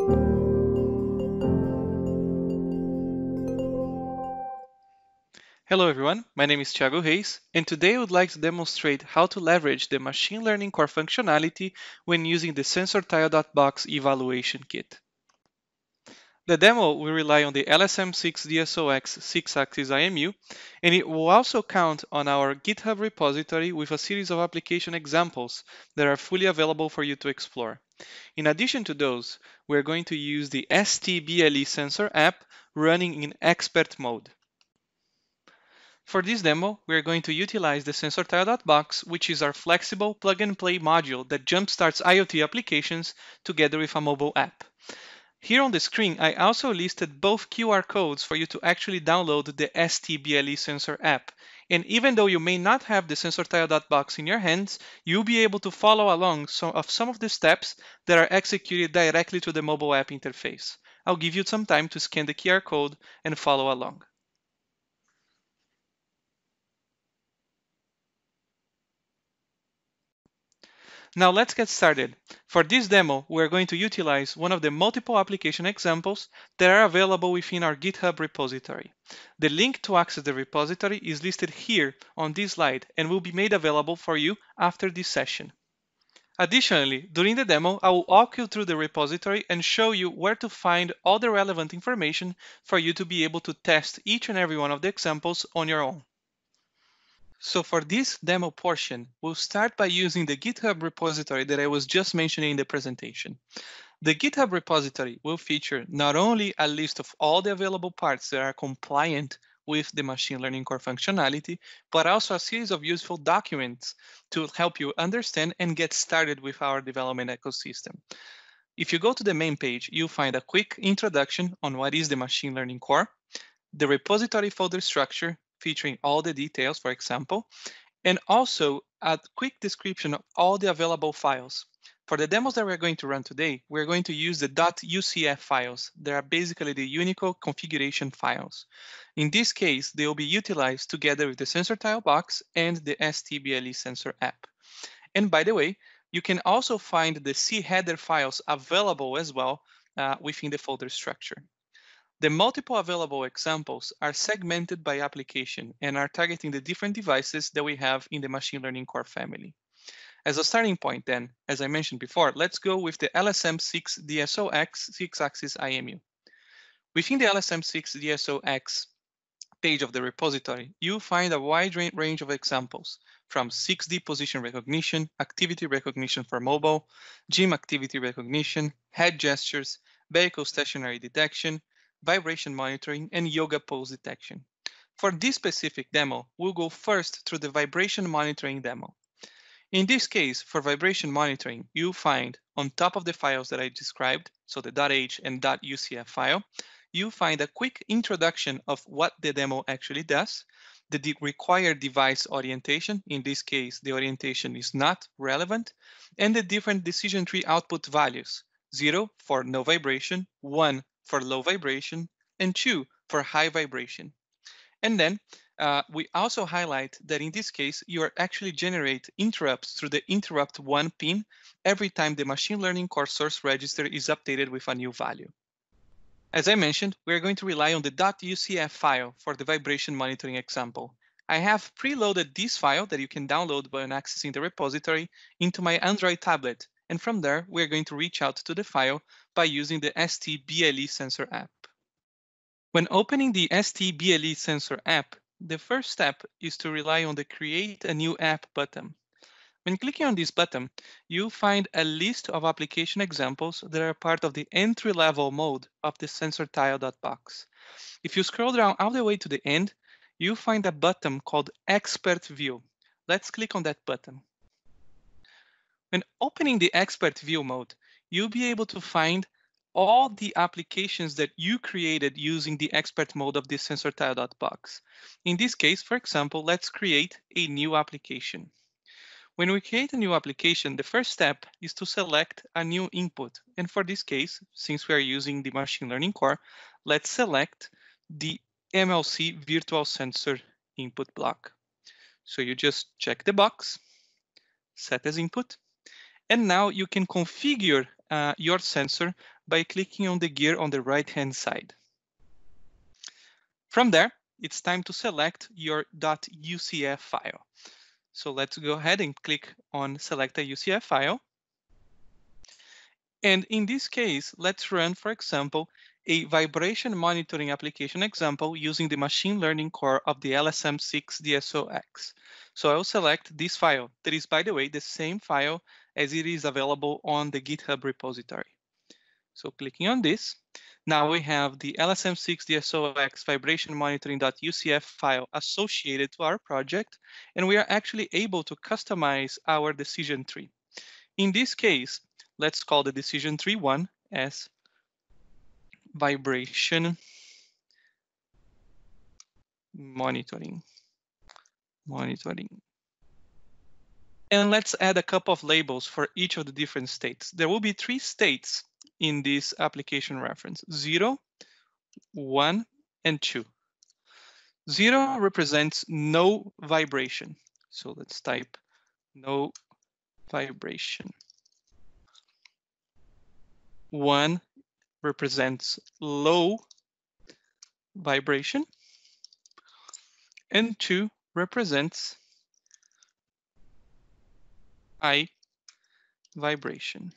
Hello everyone, my name is Thiago Reis, and today I would like to demonstrate how to leverage the machine learning core functionality when using the SensorTile.box evaluation kit. The demo will rely on the LSM6 DSOX 6-axis IMU, and it will also count on our GitHub repository with a series of application examples that are fully available for you to explore. In addition to those, we're going to use the STBLE sensor app running in expert mode. For this demo, we are going to utilize the SensorTile.box, which is our flexible plug-and-play module that jumpstarts IoT applications together with a mobile app. Here on the screen, I also listed both QR codes for you to actually download the STBLE sensor app. And even though you may not have the SensorTile.box in your hands, you'll be able to follow along some of the steps that are executed directly to the mobile app interface. I'll give you some time to scan the QR code and follow along. Now let's get started. For this demo, we're going to utilize one of the multiple application examples that are available within our GitHub repository. The link to access the repository is listed here on this slide and will be made available for you after this session. Additionally, during the demo, I will walk you through the repository and show you where to find all the relevant information for you to be able to test each and every one of the examples on your own. So for this demo portion, we'll start by using the GitHub repository that I was just mentioning in the presentation. The GitHub repository will feature not only a list of all the available parts that are compliant with the machine learning core functionality, but also a series of useful documents to help you understand and get started with our development ecosystem. If you go to the main page, you'll find a quick introduction on what is the machine learning core, the repository folder structure, featuring all the details, for example, and also a quick description of all the available files. For the demos that we're going to run today, we're going to use the .ucf files. They are basically the Unicode configuration files. In this case, they will be utilized together with the SensorTile.box and the STBLE sensor app. And by the way, you can also find the C header files available as well within the folder structure. The multiple available examples are segmented by application and are targeting the different devices that we have in the machine learning core family. As a starting point then, as I mentioned before, let's go with the LSM6 DSOX 6-axis IMU. Within the LSM6 DSOX page of the repository, you'll find a wide range of examples from 6D position recognition, activity recognition for mobile, gym activity recognition, head gestures, vehicle stationary detection, vibration monitoring, and yoga pose detection. For this specific demo, we'll go first through the vibration monitoring demo. In this case, for vibration monitoring, you'll find on top of the files that I described, so the .h and .ucf file, you'll find a quick introduction of what the demo actually does, the required device orientation. In this case, the orientation is not relevant, and the different decision tree output values, 0 for no vibration, 1 for low vibration, and 2 for high vibration. And then we also highlight that in this case, you are actually generate interrupts through the interrupt 1 pin every time the machine learning core source register is updated with a new value. As I mentioned, we are going to rely on the .ucf file for the vibration monitoring example. I have preloaded this file that you can download when accessing the repository into my Android tablet. And from there, we're going to reach out to the file by using the STBLE sensor app. When opening the STBLE sensor app, the first step is to rely on the Create a New App button. When clicking on this button, you'll find a list of application examples that are part of the entry-level mode of the SensorTile.box. If you scroll down all the way to the end, you'll find a button called Expert View. Let's click on that button. When opening the Expert View mode, you'll be able to find all the applications that you created using the expert mode of the SensorTile.box. In this case, for example, let's create a new application. When we create a new application, the first step is to select a new input. And for this case, since we are using the machine learning core, let's select the MLC virtual sensor input block. So you just check the box, set as input, and now you can configure your sensor by clicking on the gear on the right-hand side. From there, it's time to select your .ucf file. So let's go ahead and click on select a UCF file. And in this case, let's run, for example, a vibration monitoring application example using the machine learning core of the LSM6 DSO-X. So I'll select this file. That is, by the way, the same file as it is available on the GitHub repository. So clicking on this, now we have the LSM6 DSO-X vibration monitoring.ucf file associated to our project, and we are actually able to customize our decision tree. In this case, let's call the decision tree 1 as vibration monitoring. And let's add a couple of labels for each of the different states. There will be 3 states in this application reference: 0, 1, and 2. 0 represents no vibration. So let's type no vibration. 1 represents low vibration. And 2 represents high vibration.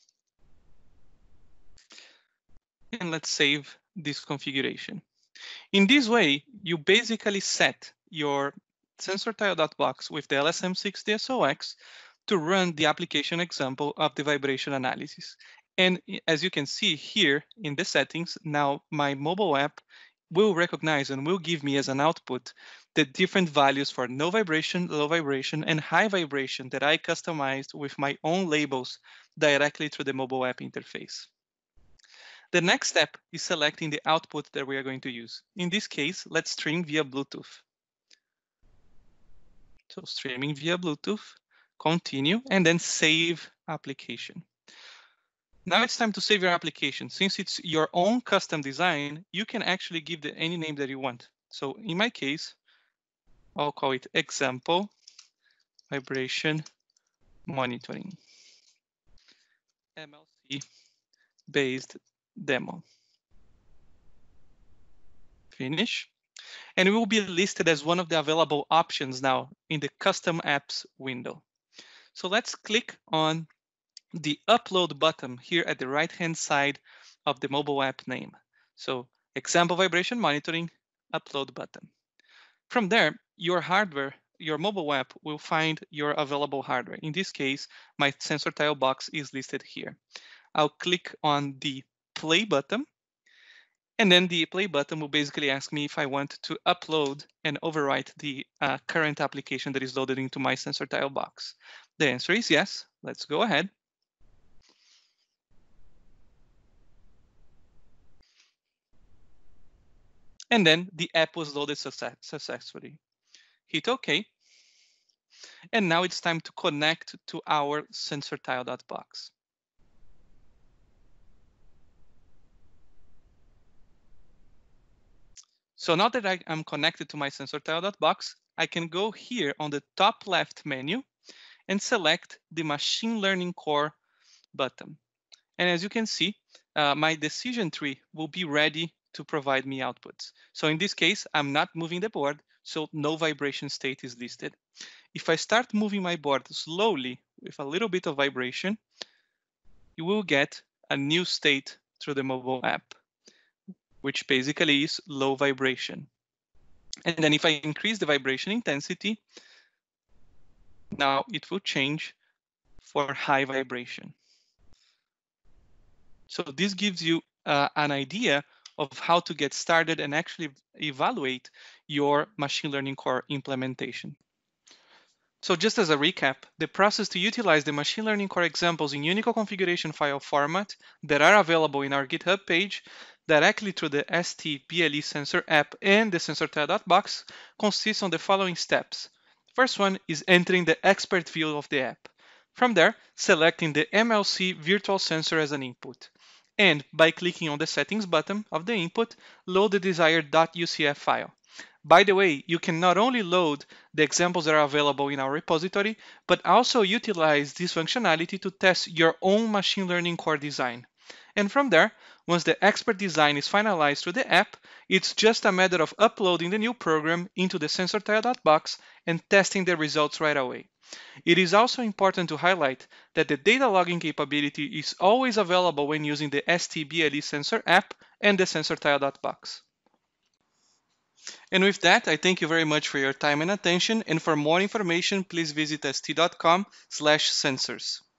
And let's save this configuration. In this way, you basically set your sensor tile.box with the LSM6 DSO-X to run the application example of the vibration analysis. And as you can see here in the settings, now my mobile app will recognize and will give me as an output the different values for no vibration, low vibration, and high vibration that I customized with my own labels directly through the mobile app interface. The next step is selecting the output that we are going to use. In this case, let's stream via Bluetooth. So streaming via Bluetooth, continue, and then save application. Now it's time to save your application. Since it's your own custom design, you can actually give it any name that you want. So in my case, I'll call it example vibration monitoring, MLC based demo. Finish. And it will be listed as one of the available options now in the custom apps window. So let's click on the upload button here at the right-hand side of the mobile app name. So example vibration monitoring, upload button. From there, your hardware, your mobile app will find your available hardware. In this case, my sensor tile box is listed here. I'll click on the play button, and then the play button will basically ask me if I want to upload and overwrite the current application that is loaded into my sensor tile box. The answer is yes. Let's go ahead. And then the app was loaded successfully. Hit OK. And now it's time to connect to our sensor tile.box. So now that I am connected to my sensor tile.box, I can go here on the top left menu and select the machine learning core button. And as you can see, my decision tree will be ready to provide me outputs. So in this case, I'm not moving the board, so no vibration state is listed. If I start moving my board slowly with a little bit of vibration, you will get a new state through the mobile app, which basically is low vibration. And then if I increase the vibration intensity, now it will change for high vibration. So this gives you an idea of how to get started and actually evaluate your machine learning core implementation. So just as a recap, the process to utilize the machine learning core examples in Unicode configuration file format that are available in our GitHub page directly through the ST-BLE sensor app and the sensor tile.box consists on the following steps. First one is entering the expert view of the app. From there, selecting the MLC virtual sensor as an input. And by clicking on the settings button of the input, load the desired .ucf file. By the way, you can not only load the examples that are available in our repository, but also utilize this functionality to test your own machine learning core design. And from there, once the expert design is finalized through the app, it's just a matter of uploading the new program into the SensorTile.box and testing the results right away. It is also important to highlight that the data logging capability is always available when using the STBLE sensor app and the SensorTile.box. And with that, I thank you very much for your time and attention. And for more information, please visit st.com/sensors.